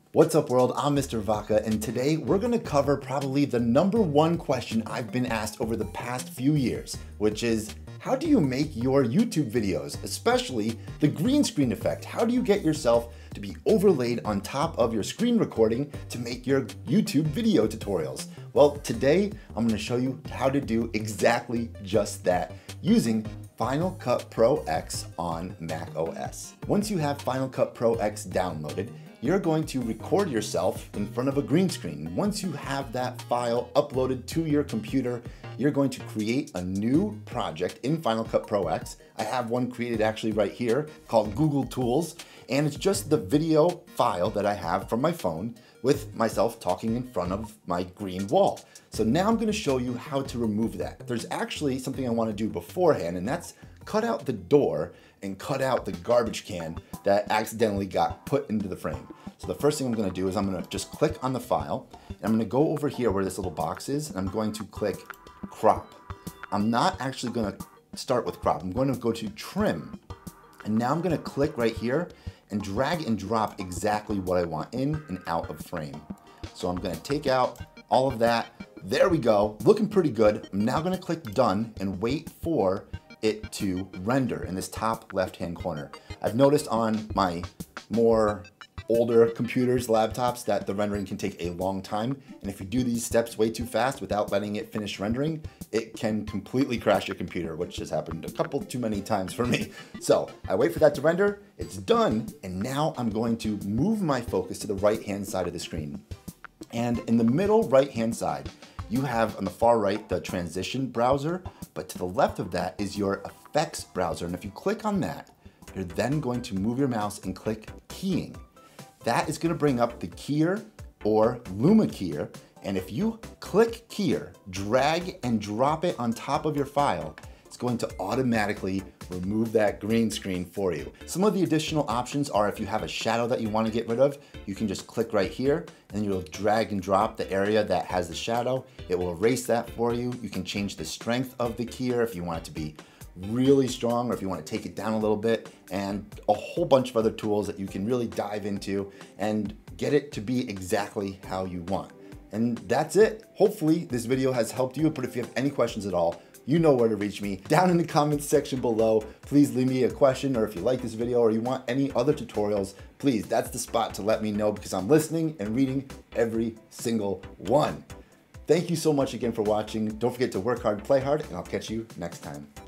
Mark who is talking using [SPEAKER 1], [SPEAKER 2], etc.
[SPEAKER 1] What's up world, I'm Mr. Vaca, and today we're gonna cover probably the #1 question I've been asked over the past few years, which is, how do you make your YouTube videos, especially the green screen effect? How do you get yourself to be overlaid on top of your screen recording to make your YouTube video tutorials? Well, today I'm gonna show you how to do exactly just that using Final Cut Pro X on Mac OS. Once you have Final Cut Pro X downloaded, you're going to record yourself in front of a green screen. Once you have that file uploaded to your computer, you're going to create a new project in Final Cut Pro X. I have one created actually right here called Google Tools, and it's just the video file that I have from my phone with myself talking in front of my green wall. So now I'm gonna show you how to remove that. There's actually something I wanna do beforehand, and that's cut out the door and cut out the garbage can that accidentally got put into the frame. So the first thing I'm gonna do is I'm gonna just click on the file, and I'm gonna go over here where this little box is, and I'm going to click crop. I'm not actually gonna start with crop. I'm going to go to trim. And now I'm gonna click right here and drag and drop exactly what I want in and out of frame. So I'm gonna take out all of that. There we go, looking pretty good. I'm now gonna click done and wait for it to render in this top left-hand corner. I've noticed on my more older computers, laptops, that the rendering can take a long time. And if you do these steps way too fast without letting it finish rendering, it can completely crash your computer, which has happened a couple too many times for me. So I wait for that to render, it's done, and now I'm going to move my focus to the right-hand side of the screen. And in the middle right-hand side, you have on the far right the transition browser, but to the left of that is your effects browser. And if you click on that, you're then going to move your mouse and click keying. That is going to bring up the keyer or Luma keyer. And if you click keyer, drag and drop it on top of your file, it's going to automatically remove that green screen for you. Some of the additional options are if you have a shadow that you want to get rid of, you can just click right here and you'll drag and drop the area that has the shadow. It will erase that for you. You can change the strength of the keyer if you want it to be really strong or if you want to take it down a little bit, and a whole bunch of other tools that you can really dive into and get it to be exactly how you want. And that's it. Hopefully this video has helped you, but if you have any questions at all, you know where to reach me down in the comments section below. Please leave me a question, or if you like this video or you want any other tutorials, please, that's the spot to let me know because I'm listening and reading every single one. Thank you so much again for watching. Don't forget to work hard, play hard, and I'll catch you next time.